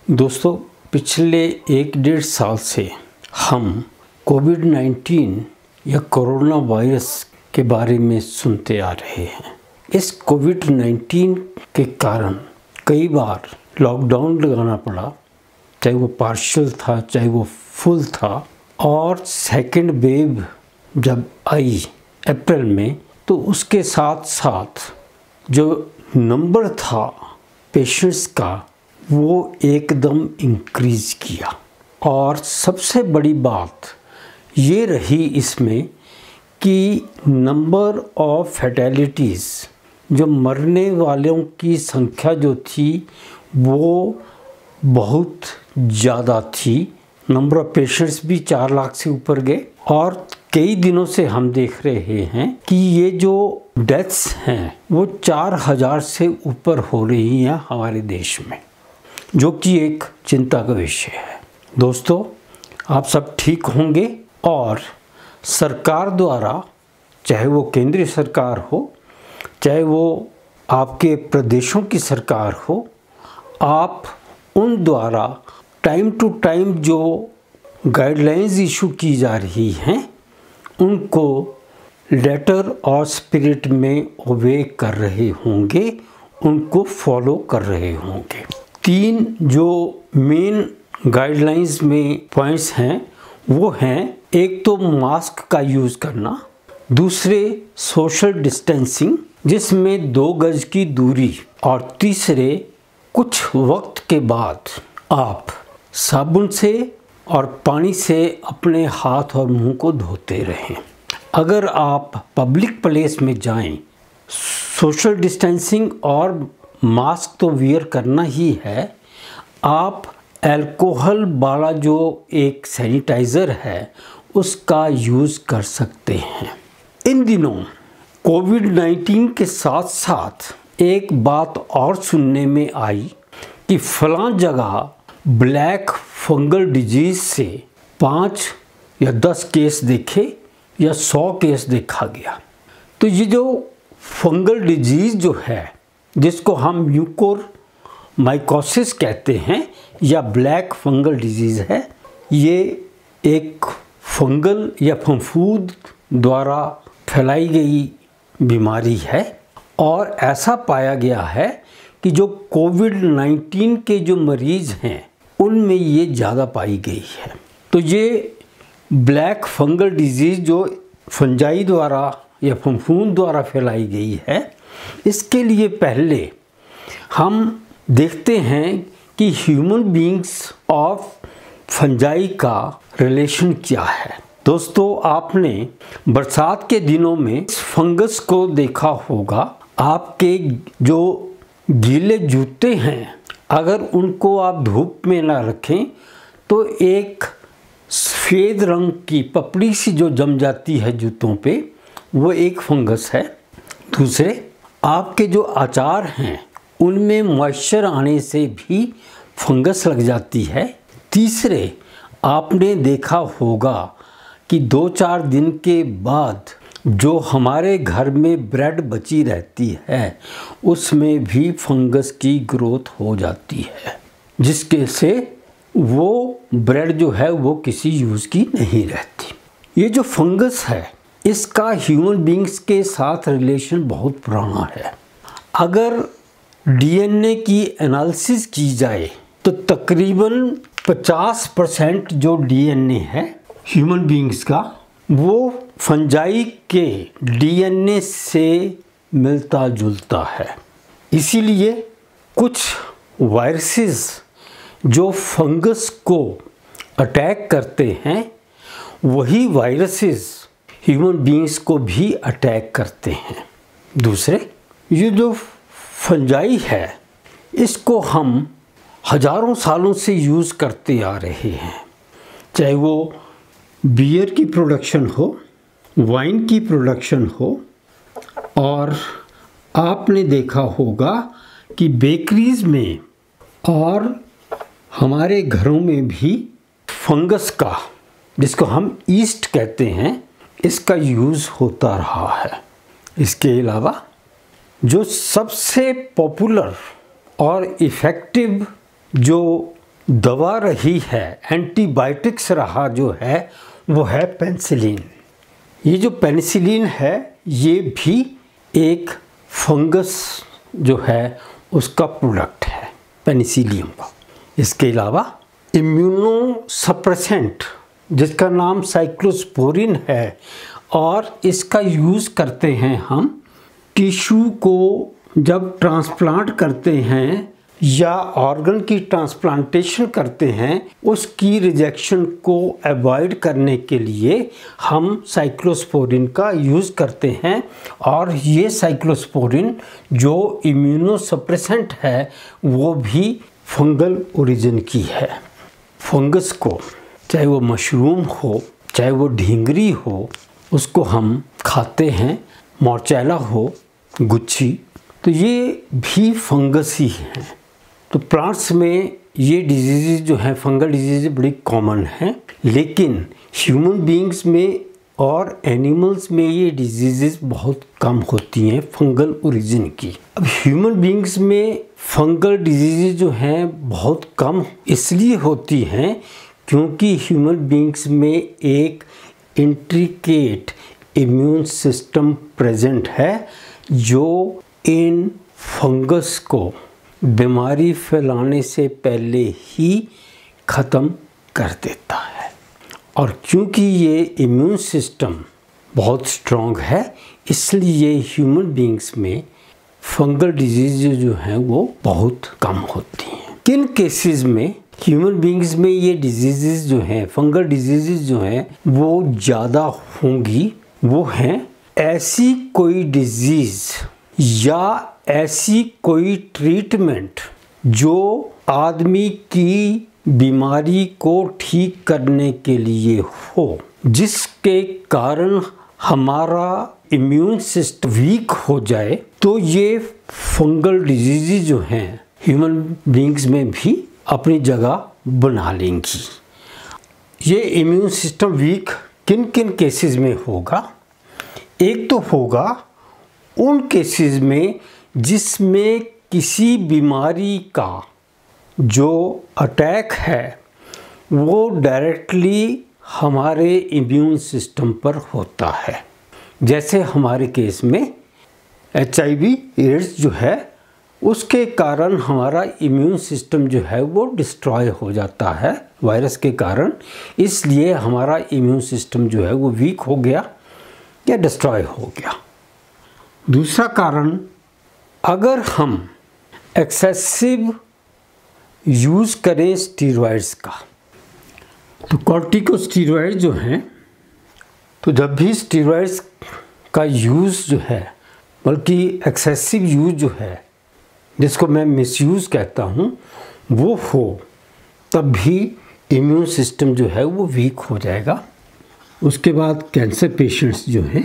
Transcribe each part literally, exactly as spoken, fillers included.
दोस्तों, पिछले एक डेढ़ साल से हम कोविड नाइन्टीन या कोरोना वायरस के बारे में सुनते आ रहे हैं। इस कोविड नाइन्टीन के कारण कई बार लॉकडाउन लगाना पड़ा, चाहे वो पार्शियल था चाहे वो फुल था। और सेकेंड वेव जब आई अप्रैल में, तो उसके साथ साथ जो नंबर था पेशेंट्स का वो एकदम इंक्रीज़ किया। और सबसे बड़ी बात ये रही इसमें कि नंबर ऑफ फैटेलिटीज़, जो मरने वालों की संख्या जो थी वो बहुत ज़्यादा थी। नंबर ऑफ पेशेंट्स भी चार लाख से ऊपर गए। और कई दिनों से हम देख रहे हैं कि ये जो डेथ्स हैं वो चार हज़ार से ऊपर हो रही हैं हमारे देश में, जो कि एक चिंता का विषय है। दोस्तों, आप सब ठीक होंगे और सरकार द्वारा, चाहे वो केंद्रीय सरकार हो चाहे वो आपके प्रदेशों की सरकार हो, आप उन द्वारा टाइम टू टाइम जो गाइडलाइंस इशू की जा रही हैं उनको लेटर और स्पिरिट में ओबे कर रहे होंगे, उनको फॉलो कर रहे होंगे। तीन जो मेन गाइडलाइंस में पॉइंट्स हैं वो हैं, एक तो मास्क का यूज़ करना, दूसरे सोशल डिस्टेंसिंग जिसमें दो गज की दूरी, और तीसरे कुछ वक्त के बाद आप साबुन से और पानी से अपने हाथ और मुंह को धोते रहें। अगर आप पब्लिक प्लेस में जाएं, सोशल डिस्टेंसिंग और मास्क तो वियर करना ही है, आप अल्कोहल वाला जो एक सैनिटाइज़र है उसका यूज़ कर सकते हैं। इन दिनों कोविड नाइन्टीन के साथ साथ एक बात और सुनने में आई कि फलां जगह ब्लैक फंगल डिजीज़ से पाँच या दस केस देखे या सौ केस देखा गया। तो ये जो फंगल डिजीज़ जो है, जिसको हम म्यूकोर माइकोसिस कहते हैं या ब्लैक फंगल डिजीज़ है, ये एक फंगल या फफूंद द्वारा फैलाई गई बीमारी है। और ऐसा पाया गया है कि जो कोविड नाइन्टीन के जो मरीज़ हैं उनमें ये ज़्यादा पाई गई है। तो ये ब्लैक फंगल डिजीज़ जो फंजाई द्वारा या फफूंद द्वारा फैलाई गई है, इसके लिए पहले हम देखते हैं कि ह्यूमन बीइंग्स ऑफ फंजाई का रिलेशन क्या है। दोस्तों, आपने बरसात के दिनों में इस फंगस को देखा होगा। आपके जो गीले जूते हैं, अगर उनको आप धूप में ना रखें तो एक सफ़ेद रंग की पपड़ी सी जो जम जाती है जूतों पे, वो एक फंगस है। दूसरे, आपके जो अचार हैं उनमें मॉइस्चर आने से भी फंगस लग जाती है। तीसरे, आपने देखा होगा कि दो चार दिन के बाद जो हमारे घर में ब्रेड बची रहती है उसमें भी फंगस की ग्रोथ हो जाती है, जिसके से वो ब्रेड जो है वो किसी यूज़ की नहीं रहती। ये जो फंगस है इसका ह्यूमन बीइंग्स के साथ रिलेशन बहुत पुराना है। अगर डीएनए की एनालिसिस की जाए तो तकरीबन पचास परसेंट जो डीएनए है ह्यूमन बीइंग्स का वो फंजाई के डीएनए से मिलता जुलता है। इसीलिए कुछ वायरसेस जो फंगस को अटैक करते हैं, वही वायरसेस ह्यूमन बीइंग्स को भी अटैक करते हैं। दूसरे, ये जो फंजाई है इसको हम हजारों सालों से यूज़ करते आ रहे हैं, चाहे वो बियर की प्रोडक्शन हो, वाइन की प्रोडक्शन हो। और आपने देखा होगा कि बेकरीज में और हमारे घरों में भी फंगस का, जिसको हम ईस्ट कहते हैं, इसका यूज़ होता रहा है। इसके अलावा जो सबसे पॉपुलर और इफ़ेक्टिव जो दवा रही है, एंटीबायोटिक्स रहा जो है वो है पेनिसिलिन। ये जो पेनिसिलिन है ये भी एक फंगस जो है उसका प्रोडक्ट है, पेनिसिलियम का। इसके अलावा इम्यूनो सप्रेसेंट जिसका नाम साइक्लोस्पोरिन है, और इसका यूज़ करते हैं हम टिश्यू को जब ट्रांसप्लांट करते हैं या ऑर्गन की ट्रांसप्लांटेशन करते हैं, उसकी रिजेक्शन को अवॉइड करने के लिए हम साइक्लोस्पोरिन का यूज़ करते हैं। और ये साइक्लोस्पोरिन जो इम्यूनोसप्रेसेंट है वो भी फंगल ओरिजिन की है। फंगस को, चाहे वो मशरूम हो चाहे वो ढींगरी हो, उसको हम खाते हैं, मोर्चेला हो, गुच्छी, तो ये भी फंगस ही हैं। तो प्लांट्स में ये डिजीज़ जो है फंगल डिजीज़ बड़ी कॉमन हैं, लेकिन ह्यूमन बीइंग्स में और एनिमल्स में ये डिजीज़ बहुत कम होती हैं फंगल ओरिजिन की। अब ह्यूमन बीइंग्स में फंगल डिजीज़ जो हैं बहुत कम इसलिए होती हैं क्योंकि ह्यूमन बीइंग्स में एक इंट्रिकेट इम्यून सिस्टम प्रेजेंट है जो इन फंगस को बीमारी फैलाने से पहले ही ख़त्म कर देता है। और क्योंकि ये इम्यून सिस्टम बहुत स्ट्रॉन्ग है इसलिए ह्यूमन बीइंग्स में फंगल डिजीज़ जो हैं वो बहुत कम होती हैं। किन केसेस में ह्यूमन बीइंग्स में ये डिजीज़ जो हैं फंगल डिजीज़ जो हैं वो ज़्यादा होंगी, वो हैं ऐसी कोई डिजीज़ या ऐसी कोई ट्रीटमेंट जो आदमी की बीमारी को ठीक करने के लिए हो, जिसके कारण हमारा इम्यून सिस्टम वीक हो जाए, तो ये फंगल डिजीज़ जो हैं ह्यूमन बीइंग्स में भी अपनी जगह बना लेंगी। ये इम्यून सिस्टम वीक किन किन केसेस में होगा? एक तो होगा उन केसेस में जिसमें किसी बीमारी का जो अटैक है वो डायरेक्टली हमारे इम्यून सिस्टम पर होता है। जैसे हमारे केस में एच आई वी एड्स जो है उसके कारण हमारा इम्यून सिस्टम जो है वो डिस्ट्रॉय हो जाता है वायरस के कारण, इसलिए हमारा इम्यून सिस्टम जो है वो वीक हो गया या डिस्ट्रॉय हो गया। दूसरा कारण, अगर हम एक्सेसिव यूज़ करें स्टीरॉयड्स का, तो कॉर्टिकोस्टीरॉइड जो हैं, तो जब भी स्टीरॉयड्स का यूज़ जो है, बल्कि एक्सेसिव यूज़ जो है जिसको मैं मिसयूज़ कहता हूँ, वो हो, तब भी इम्यून सिस्टम जो है वो वीक हो जाएगा। उसके बाद कैंसर पेशेंट्स जो हैं,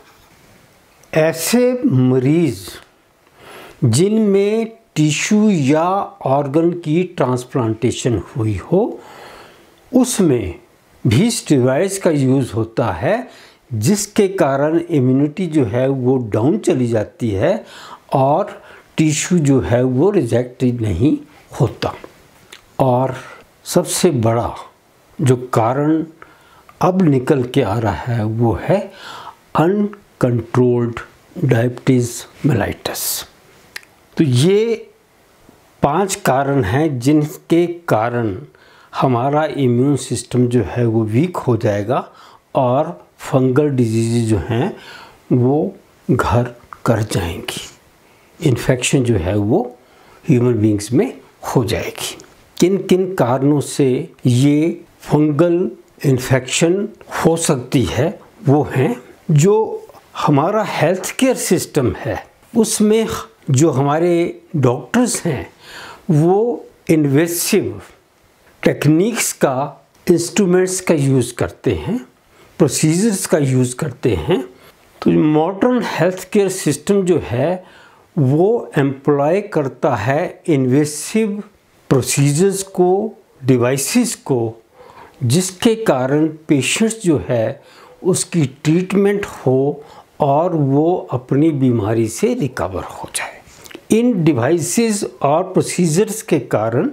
ऐसे मरीज़ जिनमें टिश्यू या ऑर्गन की ट्रांसप्लांटेशन हुई हो, उसमें भी स्टेरॉइड्स का यूज़ होता है, जिसके कारण इम्यूनिटी जो है वो डाउन चली जाती है और टिश्यू जो है वो रिजेक्ट नहीं होता। और सबसे बड़ा जो कारण अब निकल के आ रहा है वो है अनकंट्रोल्ड डायबिटीज़ मेलाइटस। तो ये पांच कारण हैं जिनके कारण हमारा इम्यून सिस्टम जो है वो वीक हो जाएगा और फंगल डिजीज़ जो हैं वो घर कर जाएंगी, इन्फेक्शन जो है वो ह्यूमन बीइंग्स में हो जाएगी। किन किन कारणों से ये फंगल इन्फेक्शन हो सकती है वो हैं, जो हमारा हेल्थ केयर सिस्टम है उसमें जो हमारे डॉक्टर्स हैं वो इन्वेसिव टेक्निक्स का, इंस्ट्रूमेंट्स का यूज़ करते हैं, प्रोसीजर्स का यूज़ करते हैं। तो मॉडर्न हेल्थ केयर सिस्टम जो है वो एम्प्लॉय करता है इन्वेसिव प्रोसीजर्स को, डिवाइसेस को, जिसके कारण पेशेंट्स जो है उसकी ट्रीटमेंट हो और वो अपनी बीमारी से रिकवर हो जाए। इन डिवाइसेस और प्रोसीजर्स के कारण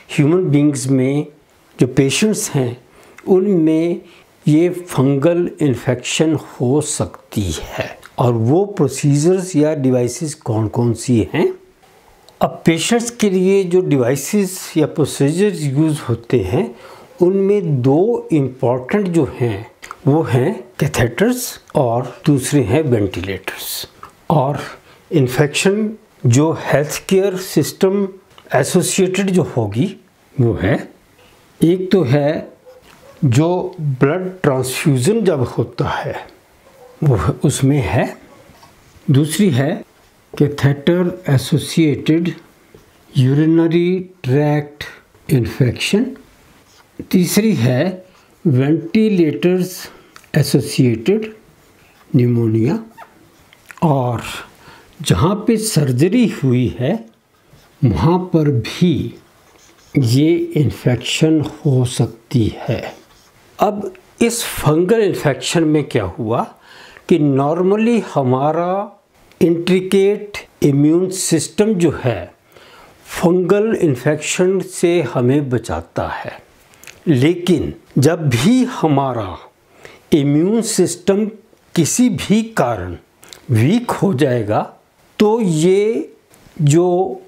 ह्यूमन बींग्स में जो पेशेंट्स हैं उनमें ये फंगल इन्फेक्शन हो सकती है। और वो प्रोसीजर्स या डिवाइसेस कौन कौन सी हैं? अब पेशेंट्स के लिए जो डिवाइसेस या प्रोसीजर्स यूज़ होते हैं उनमें दो इम्पॉर्टेंट जो हैं वो हैं कैथेटर्स और दूसरे हैं वेंटिलेटर्स। और इन्फेक्शन जो हेल्थ केयर सिस्टम एसोसिएटेड जो होगी वो है, एक तो है जो ब्लड ट्रांसफ्यूज़न जब होता है वो उसमें है, दूसरी है catheter associated urinary tract infection, तीसरी है वेंटिलेटर्स एसोसिएटेड निमोनिया, और जहाँ पे सर्जरी हुई है वहाँ पर भी ये इन्फेक्शन हो सकती है। अब इस फंगल इन्फेक्शन में क्या हुआ कि नॉर्मली हमारा इंट्रिकेट इम्यून सिस्टम जो है फंगल इन्फेक्शन से हमें बचाता है, लेकिन जब भी हमारा इम्यून सिस्टम किसी भी कारण वीक हो जाएगा तो ये जो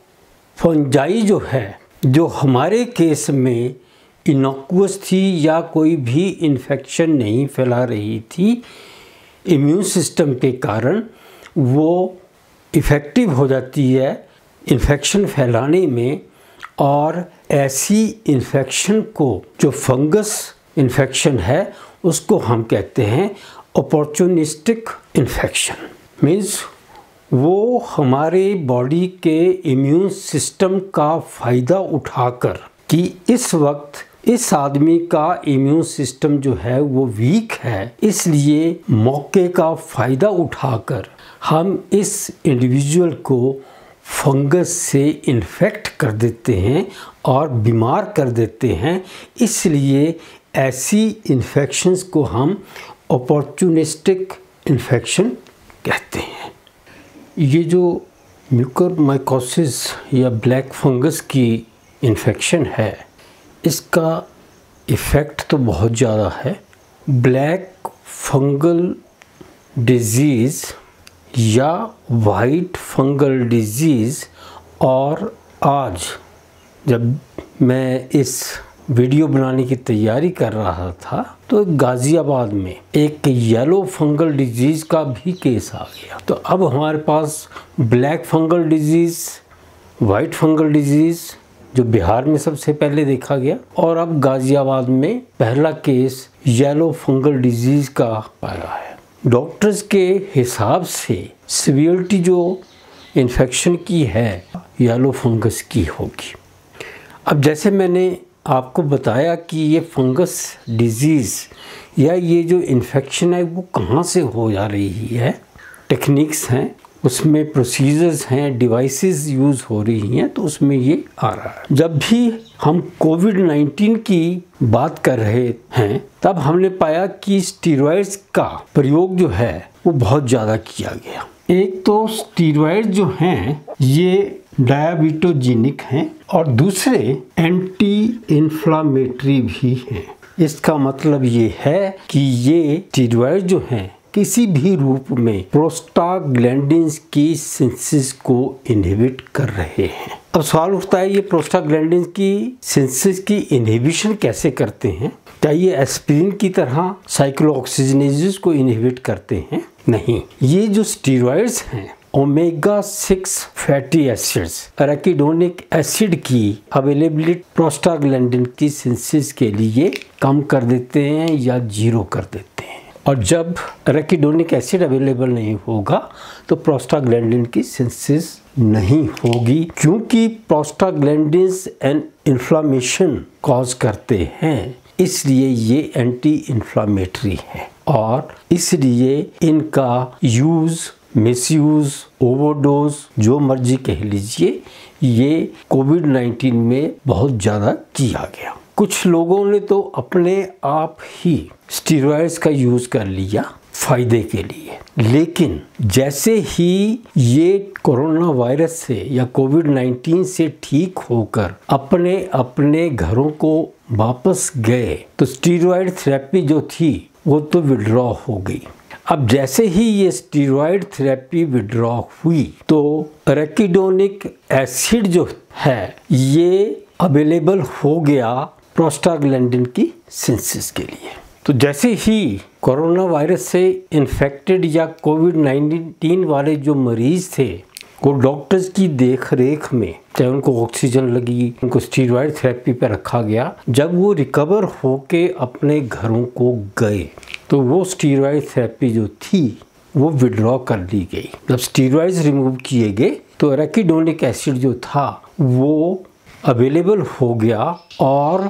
फंजाई जो है जो हमारे केस में इनोकुअस थी या कोई भी इन्फेक्शन नहीं फैला रही थी, इम्यून सिस्टम के कारण वो इफ़ेक्टिव हो जाती है इन्फेक्शन फैलाने में। और ऐसी इन्फेक्शन को जो फंगस इन्फेक्शन है उसको हम कहते हैं अपॉर्चुनिस्टिक इन्फेक्शन। मीन्स वो हमारे बॉडी के इम्यून सिस्टम का फ़ायदा उठाकर कि इस वक्त इस आदमी का इम्यून सिस्टम जो है वो वीक है, इसलिए मौके का फ़ायदा उठाकर हम इस इंडिविजुअल को फंगस से इन्फेक्ट कर देते हैं और बीमार कर देते हैं। इसलिए ऐसी इन्फेक्शंस को हम अपॉर्चुनिस्टिक इन्फेक्शन कहते हैं। ये जो म्यूकोरमाइकोसिस या ब्लैक फंगस की इन्फेक्शन है इसका इफ़ेक्ट तो बहुत ज़्यादा है। ब्लैक फंगल डिजीज़ या वाइट फंगल डिजीज़, और आज जब मैं इस वीडियो बनाने की तैयारी कर रहा था तो गाज़ियाबाद में एक येलो फंगल डिजीज़ का भी केस आ गया। तो अब हमारे पास black fungal disease, white fungal disease जो बिहार में सबसे पहले देखा गया, और अब गाज़ियाबाद में पहला केस येलो फंगल डिजीज़ का आया है। डॉक्टर्स के हिसाब से सीवियरिटी जो इन्फेक्शन की है येलो फंगस की होगी। अब जैसे मैंने आपको बताया कि ये फंगस डिजीज़ या ये जो इन्फेक्शन है वो कहाँ से हो जा रही है, टेक्निक्स हैं, उसमें प्रोसीजर्स हैं, डिवाइसेस यूज़ हो रही हैं, तो उसमें ये आ रहा है। जब भी हम कोविड नाइन्टीन की बात कर रहे हैं तब हमने पाया कि स्टीरॉयड्स का प्रयोग जो है वो बहुत ज़्यादा किया गया। एक तो स्टीरॉयड जो हैं ये डायबिटोजेनिक हैं और दूसरे एंटी इन्फ्लामेटरी भी हैं। इसका मतलब ये है कि ये स्टीरॉयड जो हैं किसी भी रूप में प्रोस्टाग्लैंडिन्स की सिंथेसिस को इनहिबिट कर रहे हैं। अब सवाल उठता है ये प्रोस्टाग्लैंडिन्स की सिंथेसिस की इनहिबिशन कैसे करते हैं? क्या ये एस्पिरिन की तरह साइक्लोऑक्सीजनेजेस को इनहिबिट करते हैं? नहीं, ये जो स्टीरॉयड्स हैं omega six fatty acids arachidonic acid की अवेलेबिलिटी प्रोस्टाग्लैंडिन की सिंथेसिस के लिए कम कर देते हैं या जीरो कर देते हैं। और जब एराकिडोनिक एसिड अवेलेबल नहीं होगा तो प्रोस्टाग्लैंडिन की सिंथेसिस नहीं होगी, क्योंकि प्रोस्टाग्लैंडिन्स एन इन्फ्लामेशन कॉज करते हैं, इसलिए ये एंटी इन्फ्लामेटरी है और इसलिए इनका यूज़, मिसयूज़, ओवरडोज जो मर्जी कह लीजिए, ये कोविड नाइन्टीन में बहुत ज़्यादा किया गया। कुछ लोगों ने तो अपने आप ही स्टीरॉयड्स का यूज़ कर लिया फायदे के लिए। लेकिन जैसे ही ये कोरोना वायरस से या कोविड नाइन्टीन से ठीक होकर अपने अपने घरों को वापस गए तो स्टीरॉयड थेरेपी जो थी वो तो विड्रॉ हो गई। अब जैसे ही ये स्टीरॉयड थेरेपी विड्रॉ हुई तो एराकिडोनिक एसिड जो है ये अवेलेबल हो गया प्रोस्टाग्लैंडिन की सिंथेसिस के लिए। तो जैसे ही कोरोना वायरस से इन्फेक्टेड या कोविड नाइन्टीन वाले जो मरीज थे वो डॉक्टर्स की देख रेख में, चाहे उनको ऑक्सीजन लगी, उनको स्टीरॉयड थेरेपी पर रखा गया, जब वो रिकवर होके अपने घरों को गए तो वो स्टीरॉयड थेरेपी जो थी वो विड्रॉ कर ली गई। जब स्टीरॉयड्स रिमूव किए गए तो एराकिडोनिक एसिड जो था वो अवेलेबल हो गया और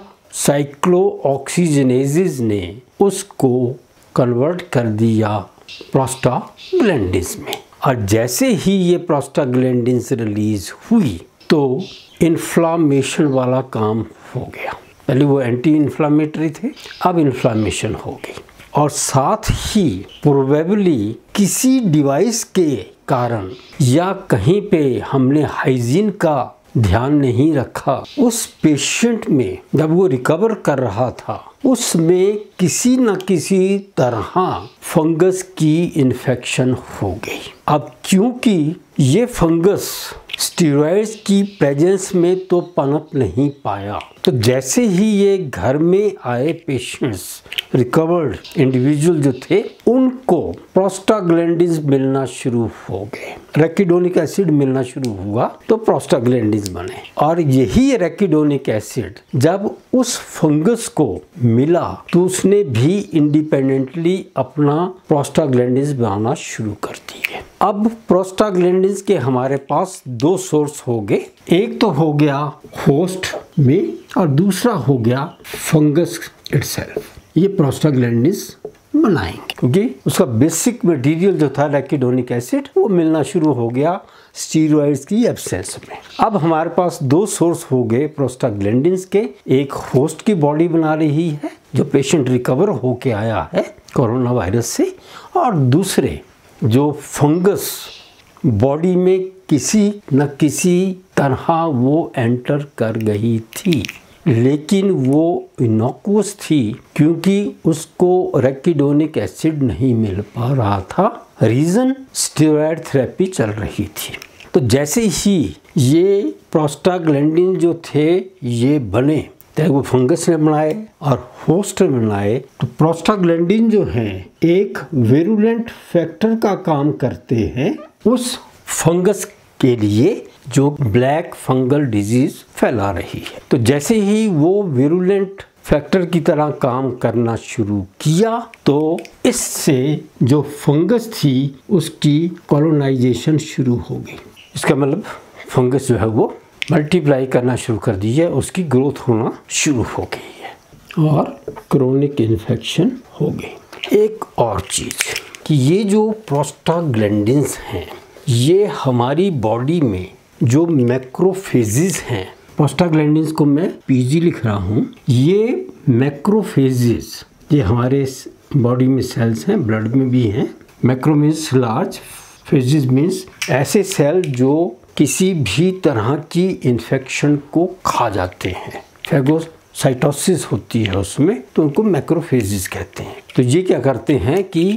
साइक्लोऑक्सीजनेजेस ने उसको कन्वर्ट कर दिया प्रोस्टाग्लैंडिन्स में। और जैसे ही ये प्रोस्टाग्लैंडिन्स रिलीज हुई तो इन्फ्लामेशन वाला काम हो गया। पहले वो एंटी इन्फ्लामेटरी थे, अब इन्फ्लामेशन हो गई। और साथ ही प्रोबेबली किसी डिवाइस के कारण या कहीं पे हमने हाइजीन का ध्यान नहीं रखा, उस पेशेंट में जब वो रिकवर कर रहा था उसमें किसी न किसी तरह फंगस की इन्फेक्शन हो गई। अब क्योंकि ये फंगस स्टीरॉयड्स की प्रेजेंस में तो पनप नहीं पाया, तो जैसे ही ये घर में आए पेशेंट्स, रिकवर्ड इंडिविजुअल जो थे, उनको प्रोस्टाग्लैंडिन्स मिलना शुरू हो गए। एराकिडोनिक एसिड मिलना शुरू हुआ तो प्रोस्टाग्लैंडिन्स बने। और यही एराकिडोनिक एसिड जब उस फंगस को मिला तो उसने भी इंडिपेंडेंटली अपना प्रोस्टाग्लैंडिन्स बनाना शुरू कर दिए। अब प्रोस्टाग्लैंडिन्स के हमारे पास दो सोर्स हो गए, एक तो हो गया होस्ट में और दूसरा हो गया फंगस इटसेल्फ। ये प्रोस्टाग्लैंडिन्स बनाएंगे क्योंकि उसका बेसिक मटेरियल जो था एराकिडोनिक एसिड वो मिलना शुरू हो गया स्टीरॉयड्स की एब्सेंस में। अब हमारे पास दो सोर्स हो गए प्रोस्टाग्लैंडिन्स के, एक होस्ट की बॉडी बना रही है जो पेशेंट रिकवर होके आया है कोरोना वायरस से, और दूसरे जो फंगस बॉडी में किसी न किसी तरह वो एंटर कर गई थी, लेकिन वो इनोकुअस थी क्योंकि उसको एराकिडोनिक एसिड नहीं मिल पा रहा था। रीज़न स्टीरॉयड थेरेपी चल रही थी। तो जैसे ही ये प्रोस्टाग्लैंडिन जो थे ये बने, चाहे वो फंगस ने बनाए और होस्ट ने बनाए, तो प्रोस्टाग्लैंडिन जो है एक विरुलेंट फैक्टर का काम करते हैं उस फंगस के लिए जो ब्लैक फंगल डिजीज फैला रही है। तो जैसे ही वो विरुलेंट फैक्टर की तरह काम करना शुरू किया तो इससे जो फंगस थी उसकी कॉलोनाइजेशन शुरू हो गई। इसका मतलब फंगस जो है वो मल्टीप्लाई करना शुरू कर दी है, उसकी ग्रोथ होना शुरू हो गई है और क्रोनिक इन्फेक्शन हो गई। एक और चीज़ कि ये जो प्रोस्टाग्लैंडिन्स हैं ये हमारी बॉडी में जो मैक्रोफेजेस हैं, प्रोस्टाग्लैंडिन्स को मैं पीजी लिख रहा हूँ, ये मैक्रोफेजेस ये हमारे बॉडी में सेल्स हैं, ब्लड में भी हैं। Macro means large, phages means ऐसे सेल जो किसी भी तरह की इन्फेक्शन को खा जाते हैं। फैगोसाइटोसिस होती है उसमें, तो उनको मैक्रोफेजेस कहते हैं। तो ये क्या करते हैं कि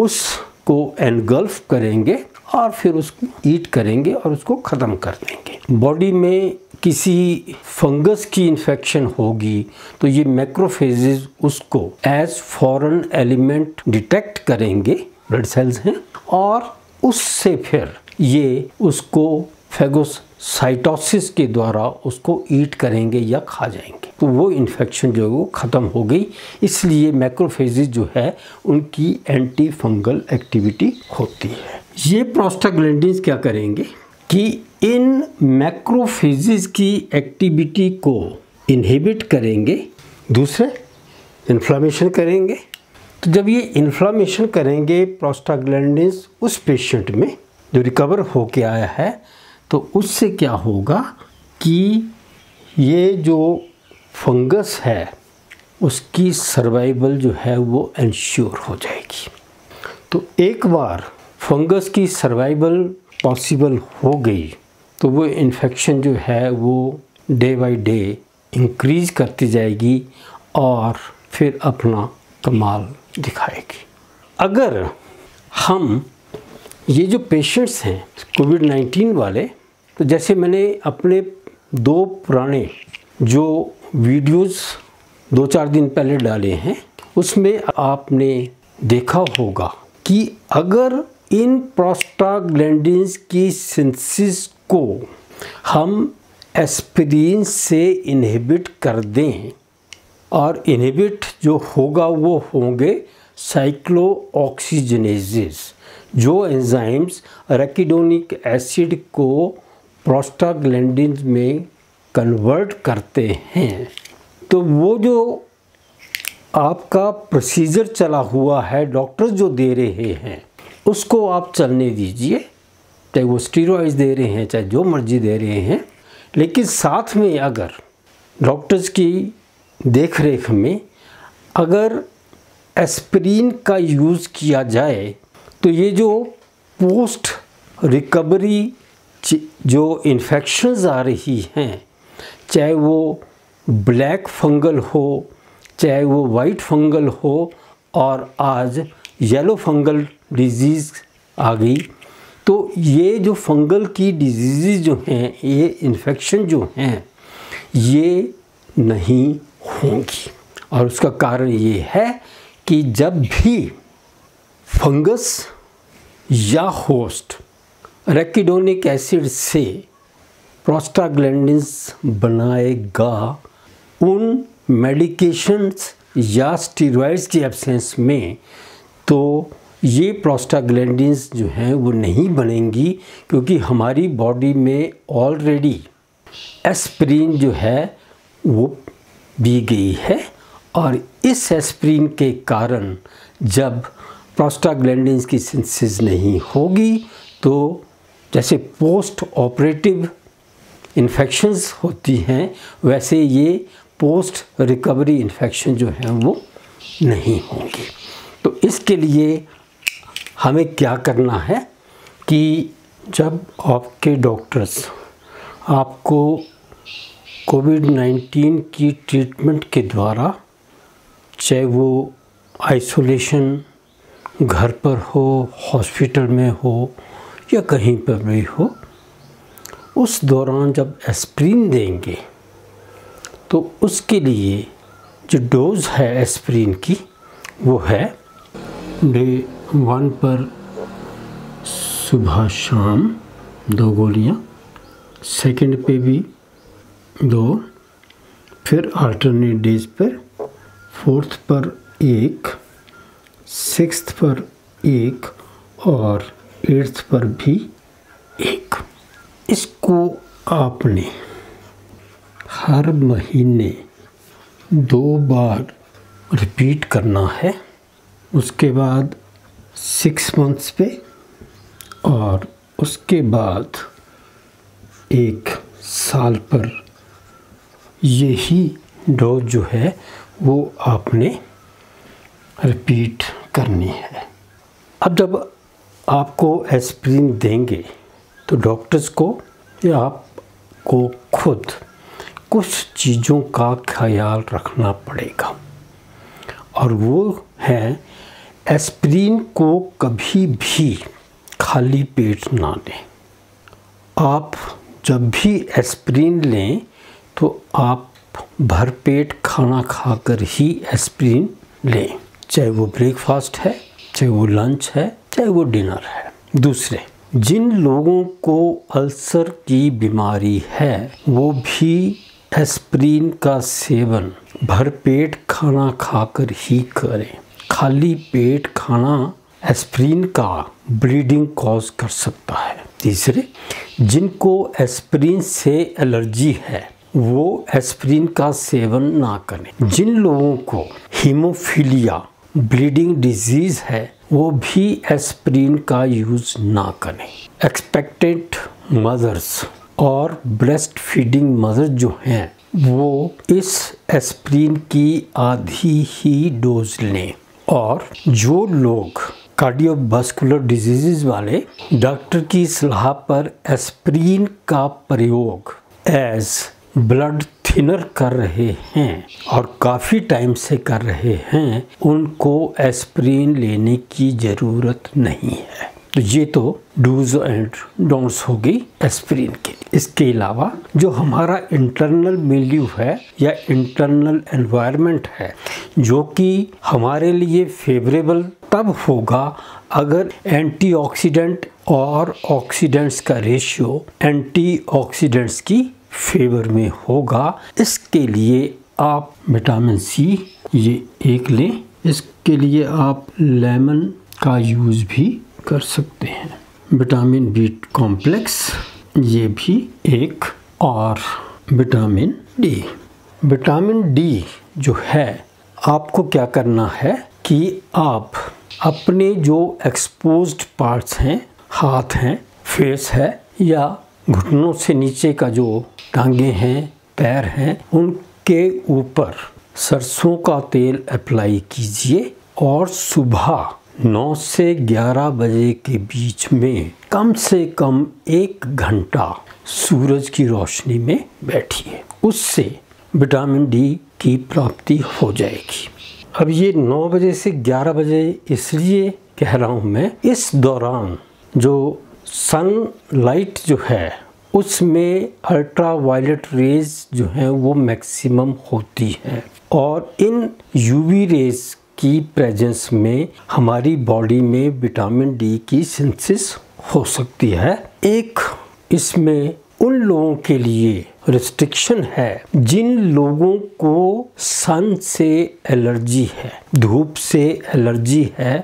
उसको एनगल्फ करेंगे और फिर उसको ईट करेंगे और उसको ख़त्म कर देंगे। बॉडी में किसी फंगस की इन्फेक्शन होगी तो ये मैक्रोफेजेस उसको एज फॉरेन एलिमेंट डिटेक्ट करेंगे, ब्लड सेल्स हैं, और उससे फिर ये उसको फैगोसाइटोसिस के द्वारा उसको ईट करेंगे या खा जाएंगे। तो वो इन्फेक्शन जो है वो ख़त्म हो गई। इसलिए मैक्रोफेजेस जो है उनकी एंटी फंगल एक्टिविटी होती है। ये प्रोस्टाग्लैंडिन्स क्या करेंगे कि इन मैक्रोफेजेस की एक्टिविटी को इनहिबिट करेंगे, दूसरे इन्फ्लामेशन करेंगे। तो जब ये इन्फ्लामेशन करेंगे प्रोस्टाग्लैंडिन्स उस पेशेंट में जो रिकवर होके आया है, तो उससे क्या होगा कि ये जो फंगस है उसकी सर्वाइवल जो है वो इंश्योर हो जाएगी। तो एक बार फंगस की सर्वाइवल पॉसिबल हो गई तो वो इन्फेक्शन जो है वो डे बाय डे इंक्रीज करती जाएगी और फिर अपना कमाल दिखाएगी। अगर हम ये जो पेशेंट्स हैं कोविड नाइन्टीन वाले, तो जैसे मैंने अपने दो पुराने जो वीडियोस दो चार दिन पहले डाले हैं उसमें आपने देखा होगा कि अगर इन प्रोस्टाग्लैंडिन्स की सिंथेसिस को हम एस्पिरिन से इनहिबिट कर दें और इनहिबिट जो होगा वो होंगे साइक्लोऑक्सीजनेजेस, जो एंजाइम्स एराकिडोनिक एसिड को प्रोस्टाग्लैंडिन्स में कन्वर्ट करते हैं। तो वो जो आपका प्रोसीजर चला हुआ है डॉक्टर्स जो दे रहे हैं उसको आप चलने दीजिए, चाहे वो स्टीरॉइड्स दे रहे हैं चाहे जो मर्जी दे रहे हैं, लेकिन साथ में अगर डॉक्टर्स की देख रेख में अगर एस्पिरिन का यूज़ किया जाए तो ये जो पोस्ट रिकवरी जो इन्फेक्शंस आ रही हैं, चाहे वो ब्लैक फंगल हो चाहे वो वाइट फंगल हो और आज येलो फंगल डिजीज़ आ गई, तो ये जो फंगल की डिजीज़ जो हैं, ये इन्फेक्शन जो हैं ये नहीं होंगी। और उसका कारण ये है कि जब भी फंगस या होस्ट एराकिडोनिक एसिड से प्रोस्टाग्लैंडिन्स बनाएगा, उन मेडिकेशंस या स्टीरॉइड्स की एब्सेंस में तो ये प्रोस्टाग्लैंडिन्स जो हैं वो नहीं बनेंगी, क्योंकि हमारी बॉडी में ऑलरेडी एस्पिरिन जो है वो दी गई है। और इस एस्पिरिन के कारण जब प्रोस्टाग्लैंडिन्स की सिंथेसिस नहीं होगी तो जैसे पोस्ट ऑपरेटिव इन्फेक्शंस होती हैं वैसे ये पोस्ट रिकवरी इन्फेक्शन जो है वो नहीं होंगी। तो इसके लिए हमें क्या करना है कि जब आपके डॉक्टर्स आपको कोविड नाइन्टीन की ट्रीटमेंट के द्वारा, चाहे वो आइसोलेशन घर पर हो, हॉस्पिटल में हो या कहीं पर भी हो, उस दौरान जब एस्पिरिन देंगे तो उसके लिए जो डोज है एस्पिरिन की वो है डे वन पर सुबह शाम दो गोलियां, सेकंड पे भी दो, फिर अल्टरनेट डेज पर, फोर्थ पर एक, सिक्स्थ पर एक और एट्थ पर भी एक। इसको आपने हर महीने दो बार रिपीट करना है। उसके बाद सिक्स मंथ्स पे और उसके बाद एक साल पर यही डोज जो है वो आपने रिपीट करनी है। अब जब आपको एस्पिरिन देंगे तो डॉक्टर्स को या आपको खुद कुछ चीज़ों का ख्याल रखना पड़ेगा, और वो है एस्पिरिन को कभी भी खाली पेट ना लें। आप जब भी एस्पिरिन लें तो आप भरपेट खाना खाकर ही एस्पिरिन लें, चाहे वो ब्रेकफास्ट है, चाहे वो लंच है, चाहे वो डिनर है। दूसरे, जिन लोगों को अल्सर की बीमारी है वो भी एस्पिरिन का सेवन भरपेट खाना खाकर ही करें। खाली पेट खाना एस्पिरिन का ब्लीडिंग कॉज कर सकता है। तीसरे, जिनको एस्पिरिन से एलर्जी है वो एस्पिरिन का सेवन ना करें। जिन लोगों को हीमोफीलिया ब्लीडिंग डिजीज़ है वो भी एस्पिरिन का यूज़ ना करें। एक्सपेक्टेंट मदर्स और ब्रेस्ट फीडिंग मदर जो हैं वो इस एस्पिरिन की आधी ही डोज लें। और जो लोग कार्डियोवास्कुलर डिजीजेज वाले डॉक्टर की सलाह पर एस्प्रिन का प्रयोग एज ब्लड थिनर कर रहे हैं और काफ़ी टाइम से कर रहे हैं, उनको एस्प्रिन लेने की ज़रूरत नहीं है। तो ये तो डूज एंड डोंट्स होगी एस्प्रिन के। इसके अलावा जो हमारा इंटरनल मिल्यू है या इंटरनल एनवायरनमेंट है, जो कि हमारे लिए फेवरेबल तब होगा अगर एंटीऑक्सीडेंट और ऑक्सीडेंट्स का रेशियो एंटीऑक्सीडेंट्स की फेवर में होगा। इसके लिए आप विटामिन सी ये एक लें। इसके लिए आप लेमन का यूज़ भी कर सकते हैं। विटामिन बी कॉम्प्लेक्स ये भी एक, और विटामिन डी। विटामिन डी जो है, आपको क्या करना है कि आप अपने जो एक्सपोज्ड पार्ट्स हैं, हाथ हैं, फेस है या घुटनों से नीचे का जो टांगे हैं, पैर हैं, उनके ऊपर सरसों का तेल अप्लाई कीजिए और सुबह नौ से ग्यारह बजे के बीच में कम से कम एक घंटा सूरज की रोशनी में बैठिए। उससे विटामिन डी की प्राप्ति हो जाएगी। अब ये नौ बजे से ग्यारह बजे इसलिए कह रहा हूँ मैं, इस दौरान जो सनलाइट जो है उसमें अल्ट्रा वायलेट रेज जो हैं वो मैक्सिमम होती हैं, और इन यूवी रेज की प्रेजेंस में हमारी बॉडी में विटामिन डी की सिंथेसिस हो सकती है। एक इसमें उन लोगों के लिए रिस्ट्रिक्शन है जिन लोगों को सन से एलर्जी है, धूप से एलर्जी है,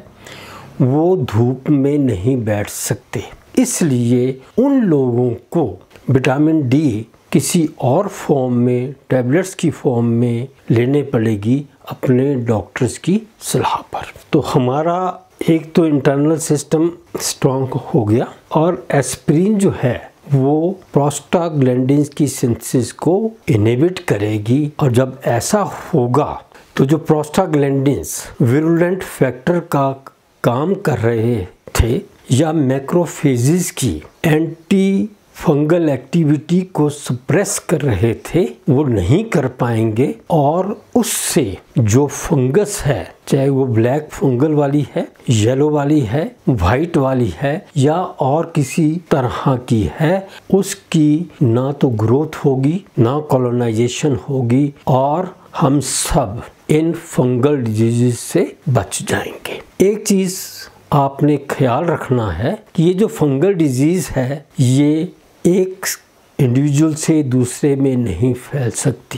वो धूप में नहीं बैठ सकते। इसलिए उन लोगों को विटामिन डी किसी और फॉर्म में, टैबलेट्स की फॉर्म में लेने पड़ेगी अपने डॉक्टर्स की सलाह पर। तो हमारा एक तो इंटरनल सिस्टम स्ट्रॉन्ग हो गया, और एस्प्रिन जो है वो प्रोस्टाग्लैंडिन्स की सिंथेसिस को इनहिबिट करेगी। और जब ऐसा होगा तो जो प्रोस्टाग्लैंडिन्स विरुलेंट फैक्टर का काम कर रहे थे या मैक्रोफेजेस की एंटी फंगल एक्टिविटी को सप्रेस कर रहे थे, वो नहीं कर पाएंगे, और उससे जो फंगस है, चाहे वो ब्लैक फंगल वाली है, येलो वाली है, वाइट वाली है या और किसी तरह की है, उसकी ना तो ग्रोथ होगी ना कॉलोनाइजेशन होगी, और हम सब इन फंगल डिजीज से बच जाएंगे। एक चीज़ आपने ख्याल रखना है कि ये जो फंगल डिजीज़ है ये एक इंडिविजुअल से दूसरे में नहीं फैल सकती,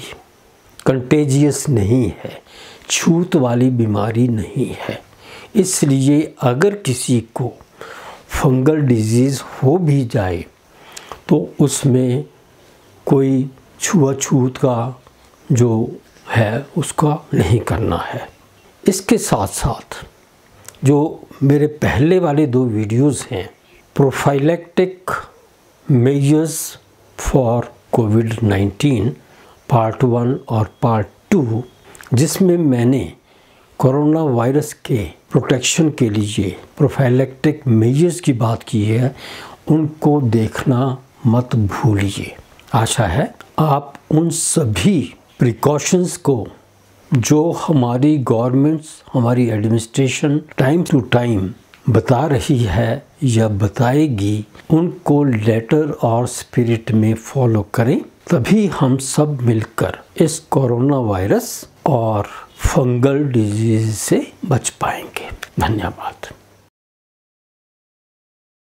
कंटेजियस नहीं है, छूत वाली बीमारी नहीं है। इसलिए अगर किसी को फंगल डिजीज़ हो भी जाए तो उसमें कोई छुआछूत का जो है उसका नहीं करना है। इसके साथ साथ जो मेरे पहले वाले दो वीडियोस हैं, prophylactic measures for COVID nineteen part one और पार्ट टू, जिसमें मैंने कोरोना वायरस के प्रोटेक्शन के लिए प्रोफाइलेक्टिक मेजर्स की बात की है, उनको देखना मत भूलिए। आशा है आप उन सभी प्रिकॉशंस को जो हमारी गवर्नमेंट्स, हमारी एडमिनिस्ट्रेशन टाइम टू टाइम बता रही है या बताएगी, उनको लेटर और स्पिरिट में फॉलो करें, तभी हम सब मिलकर इस कोरोना वायरस और फंगल डिजीज से बच पाएंगे। धन्यवाद।